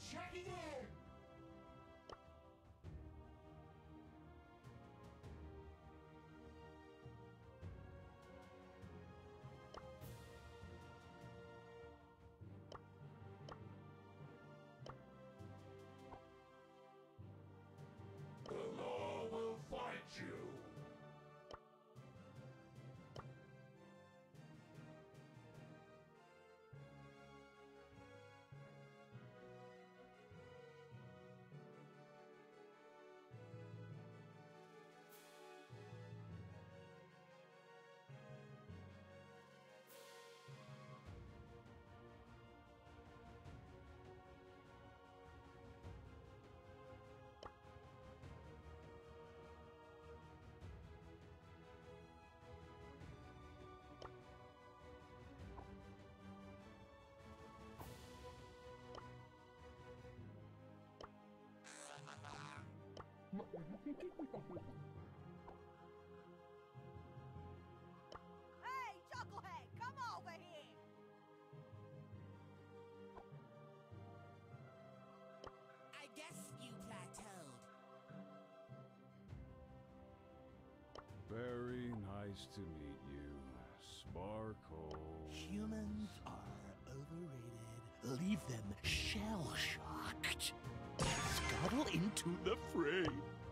Checking in! The law will find you! Hey, Chucklehead, come over here! I guess you plateaued. Very nice to meet you, Sparkle. Humans are overrated. Leave them shell-shocked. Scuttle into the fray.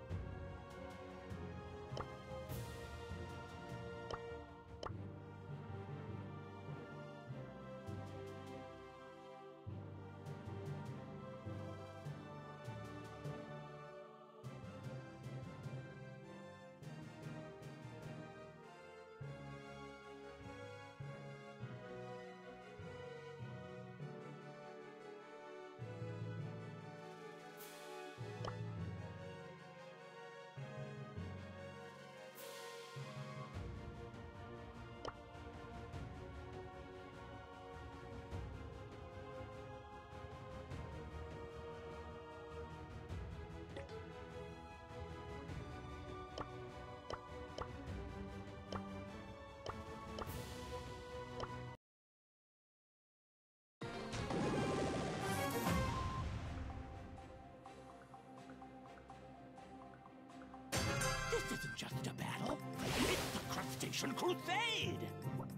This isn't just a battle. It's the Crustacean Crusade!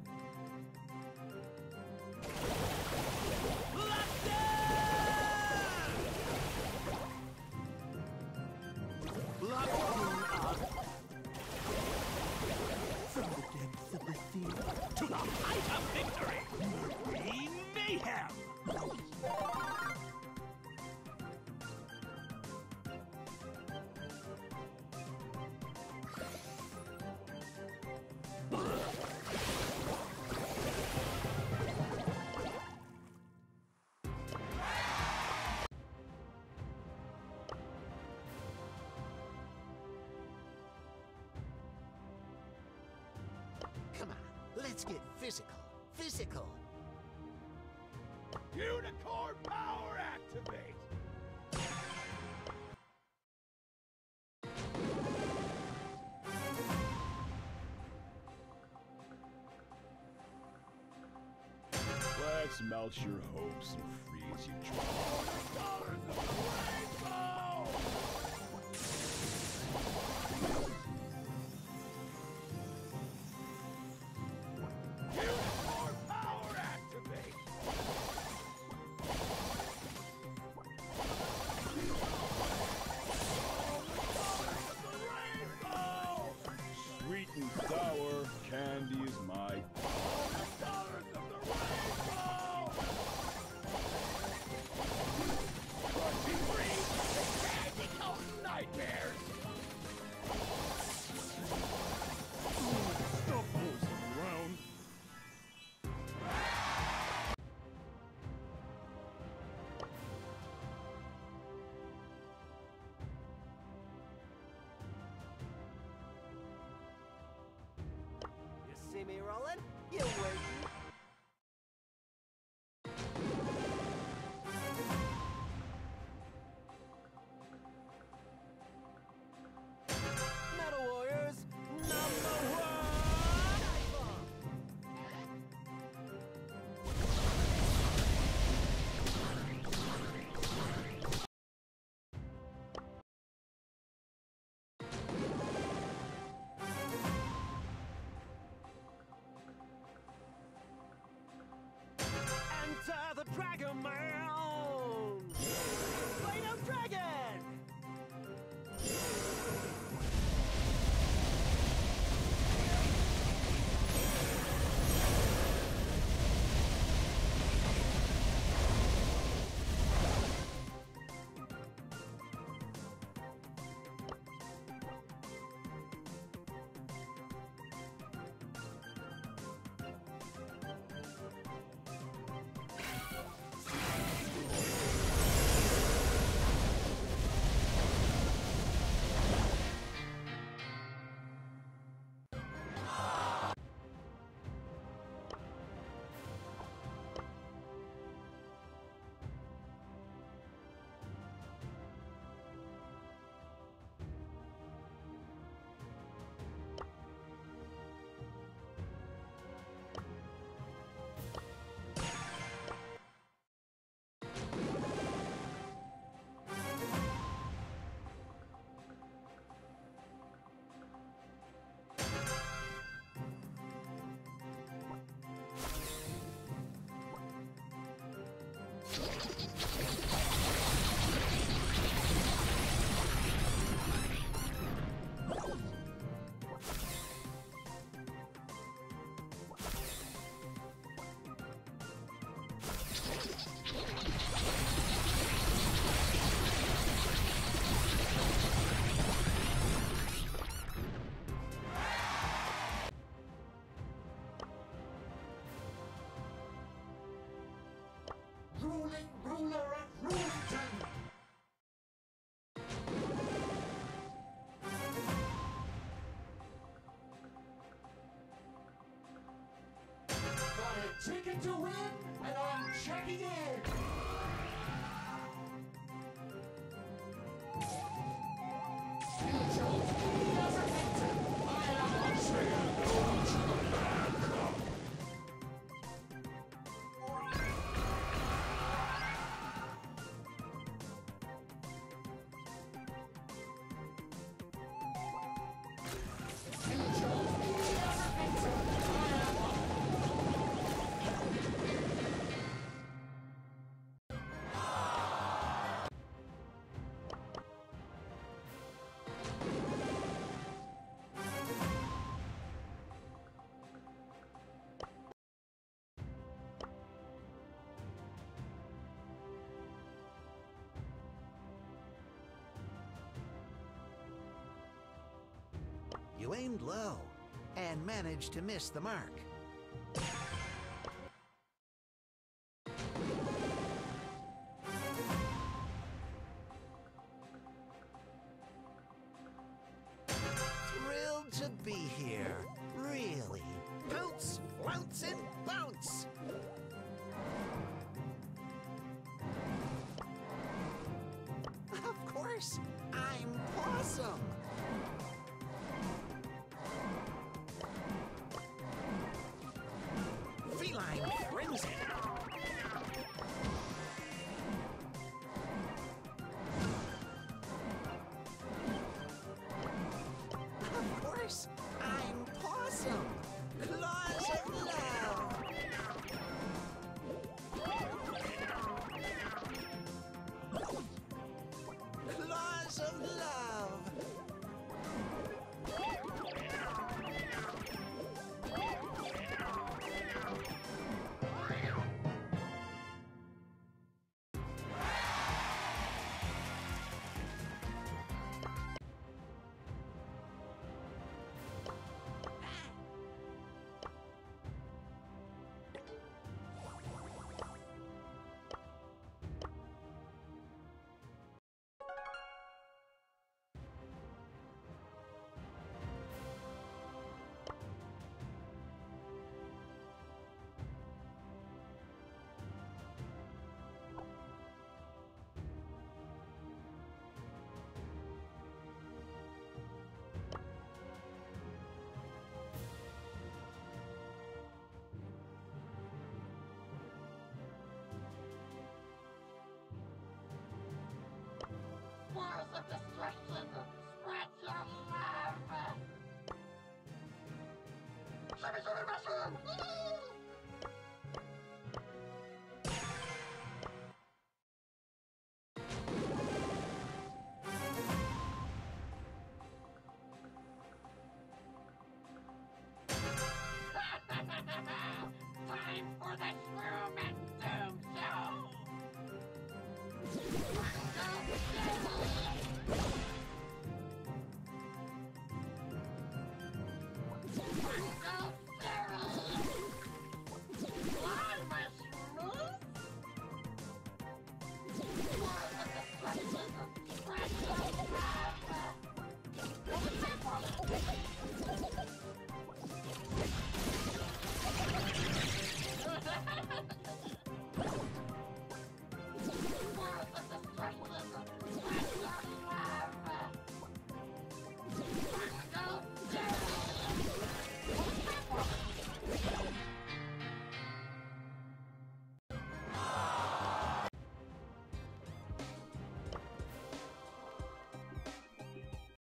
From the depths of the sea to the height of victory! Marine Mayhem! Come on, let's get physical. Physical! Unicorn power activate! Let's melt your hopes and freeze you dry. Unicorn power activate! Sweet and sour candy is my colors of the rainbow! Crunchy free candy cone nightmares! Stop posing around! You see me rolling? You waiting? Metal Warriors, #1! ruling ruler of Rulington! Got a ticket to win, and I'm checking in! You chose me as a victim! I am not saying no to the bad cop! You chose me as a victim! I am not... You aimed low and managed to miss the mark. Thrilled to be here, really. Pounce, flounce, and bounce! Of course, I'm Possum! Feline frenzy! Of course, I'm Possum! Claws of love! Claws of love! Wars of destruction! Spread your love! Shimmy, shimmy, mushroom! Time for the Shroom and Doom Show! Scratch